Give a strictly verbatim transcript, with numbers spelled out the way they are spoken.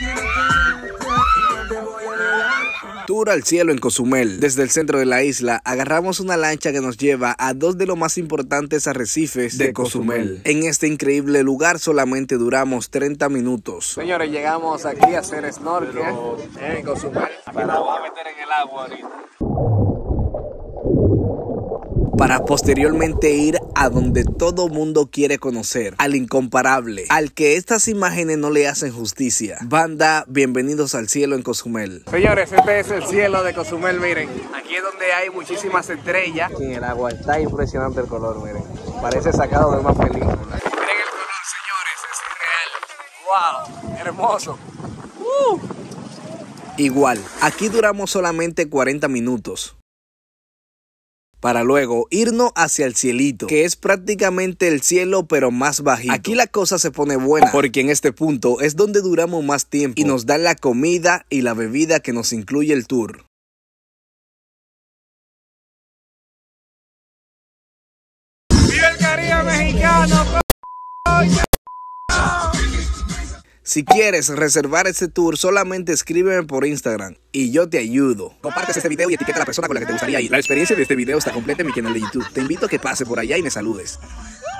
Tour al cielo en Cozumel. Desde el centro de la isla, agarramos una lancha que nos lleva a dos de los más importantes arrecifes de Cozumel. En este increíble lugar solamente duramos treinta minutos. Señores, llegamos aquí a hacer snorkel en Cozumel. Aquí nos vamos a meter en el agua ahorita, para posteriormente ir a donde todo mundo quiere conocer, al incomparable, al que estas imágenes no le hacen justicia. Banda, bienvenidos al cielo en Cozumel. Señores, este es el cielo de Cozumel, miren. Aquí es donde hay muchísimas estrellas. Aquí en el agua está impresionante el color, miren. Parece sacado de una película. Miren el color, señores, es real. ¡Wow! Hermoso. Uh. Igual, aquí duramos solamente cuarenta minutos. Para luego irnos hacia el cielito, que es prácticamente el cielo pero más bajito. Aquí la cosa se pone buena, porque en este punto es donde duramos más tiempo y nos dan la comida y la bebida que nos incluye el tour. ¡Viva el Caribe mexicano! Si quieres reservar este tour, solamente escríbeme por Instagram y yo te ayudo. Compartes este video y etiqueta a la persona con la que te gustaría ir. La experiencia de este video está completa en mi canal de YouTube. Te invito a que pase por allá y me saludes.